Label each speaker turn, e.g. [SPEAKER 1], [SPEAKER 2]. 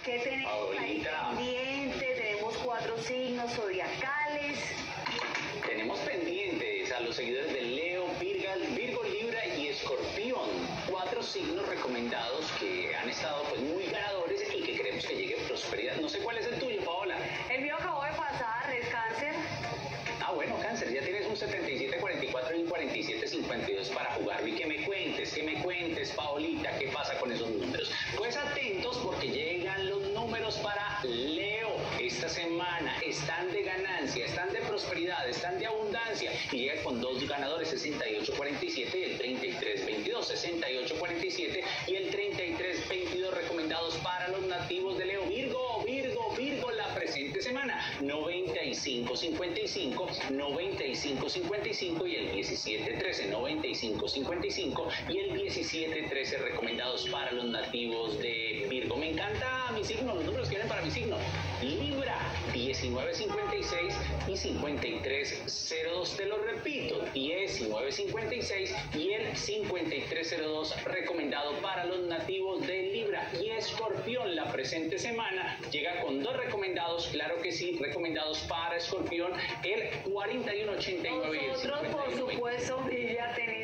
[SPEAKER 1] ¿Qué tenemos ahí pendiente? Tenemos 4 signos zodiacales.
[SPEAKER 2] Tenemos pendientes a los seguidores de Leo, Virgo, Libra y Escorpión. 4 signos recomendados que han estado pues muy ganadores y que queremos que llegue prosperidad. No sé cuál es el tuyo, Paola.
[SPEAKER 1] El mío acabó de pasar, es Cáncer.
[SPEAKER 2] Ah, bueno, Cáncer, ya tienes un 77-44 y un 47-52 para jugar. Y que me cuentes, Paolita, ¿qué pasa con esos números? Pues atentos porque llegan los números para Leo. Esta semana están de ganancia, están de prosperidad, están de abundancia y llega con 2 ganadores, 68-47 y el 33-22, 68-47 y el 33-22 recomendados para los nativos de Leo. Virgo, la presente semana, 95-55, 95-55 y el 17-13, 95-55 y el 17-13 recomendados para los nativos de Virgo. Me encanta mi signo, los números que vienen para mi signo. Libra, 19-56 y 53-02, te lo repito, 19-56 y el 53-02 recomendado para los nativos de Libra. Y Escorpión, la presente semana, llega con 2 recomendados, claro que sí, recomendados para Escorpión, el 41-89 y el 59-90.
[SPEAKER 1] Nosotros, por supuesto, ya tenemos